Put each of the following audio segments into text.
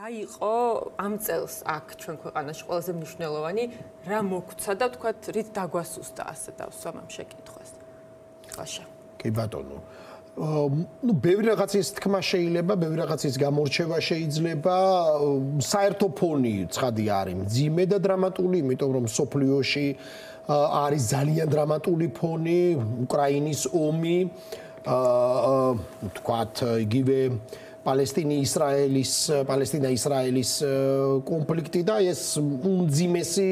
რა იყო ამ წელს აქ ჩვენ ქვეყანაში ყველაზე მნიშვნელოვანი რა მოგცა და თქვათ რით დაგვასუსტა ასე დავსვამ ამ შეკითხვას. ხაშა. კი ბატონო. ну ბევრი რაღაცის თქმა შეიძლება, ბევრი რაღაცის გამორჩევა შეიძლება, საერთო ფონი ცხადი არის მძიმე და დრამატული, იმიტომ რომ სოფლიოში არის ძალიან დრამატული ფონი, უკრაინის ომი, თქვათ იგივე პალესტინა-ისრაელის კონფლიქტი და ეს უმძიმესი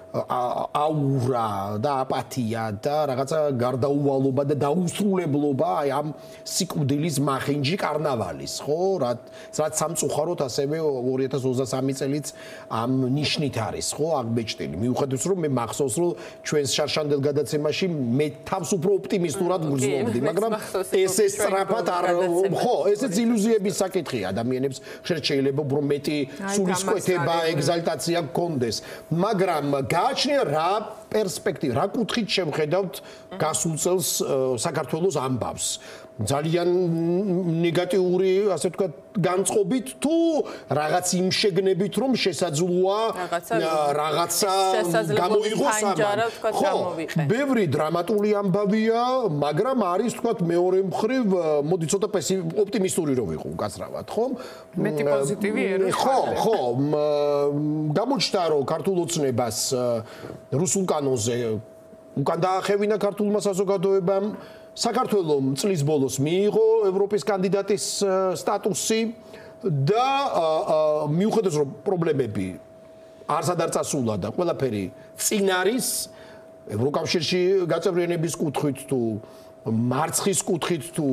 აურა და აპათია და რაღაცა გარდაუვალობა და დაუსრულებლობა აი ამ სიკვდილის მახინჯი კარნავალის, ხო? რაც სამწუხაროდ ასევე 2023 წელიც ამ ნიშნით არის, ხო, აღბეჭდილი. მიუხედავად რომ მე მახსოვს რომ ჩვენს შარშანდელ გადაცემაში მე თავს უფრო ოპტიმისტურად ვგრძნობდი, მაგრამ ესე სწრაფად არ ხო, ესეც ილუზიების საკითხია ადამიანებს შეიძლება უფრო მეტი სულისკვეთება, ეგზალტაცია გქონდეს, მაგრამ გააჩნია რა პერსპექტივა, რა კუთხით შევხედავთ გასულ წელს საქართველოს ამბავს. ძალიან ნეგატიური, ასე ვთქვათ, განწყობით თუ რაღაც იმ შეგნებით, რომ შესაძლოა რაღაცა გამოიღოს ამან. ხო, ბევრი დრამატული ამბავია, მაგრამ არის, ვთქვათ, მეორე მხრივ, მოდი ცოტა ოპტიმისტური რომ ვიყო უკაცრავად, ხო? მეტი პოზიტივი ერო. ხო, გამოჩნდა რომ ქართულ ოცნებას რუსულ კანონზე უკან დაახევინა ქართულმა საზოგადოებამ. საქართველოს წლის ბოლოს მიიღო ევროპის კანდიდატის სტატუსი და მიუხედავად რომ პრობლემები არსად არ წასულა და ყველაფერი წინ არის ევროკავშირში გაწევრიანების კუთხით თუ მარცხის კუთხით თუ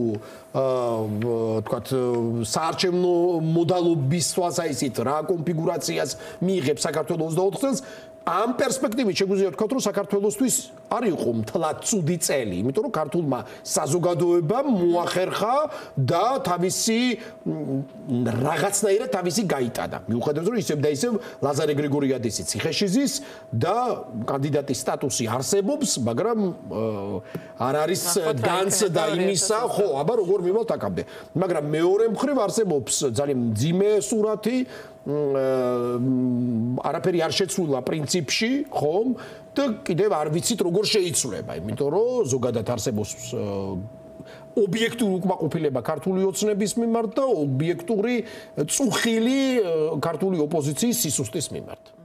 თქვათ საარჩევნო მოდალობის თვალსაჩინოდ რა კონფიგურაციას მიიღებს საქართველოს 24 წელს ამ პერსპექტივით შეგვიძლია ვთქვათ, რომ საქართველოსთვის არ იყო მთლად ცუდი წელი, იმიტომ რომ ქართულმა საზოგადოებამ მოახერხა და თავისი რაღაცნაირად თავისი გაიტანა. მიუხედავად რომ ისევ და ისევ ლაზარე გრიგორიადისი ციხეშიზის და კანდიდატის სტატუსი არსებობს, მაგრამ არ არის განცდა იმისა, ხო, აბა როგორ მივალთ აქამდე. მაგრამ მეორე მხრივ არსებობს ძალიან მძიმე სურათი არაფერი არ შეცვლილა პრინციპში, ხომ? და კიდევ არ ვიცით როგორ შეიცვლება, იმიტომ რომ ზოგადად არსებობს ობიექტური უკმაყოფილება ქართული ოცნების მიმართ და ობიექტური წუხილი ქართული ოპოზიციის სისუსტის მიმართ.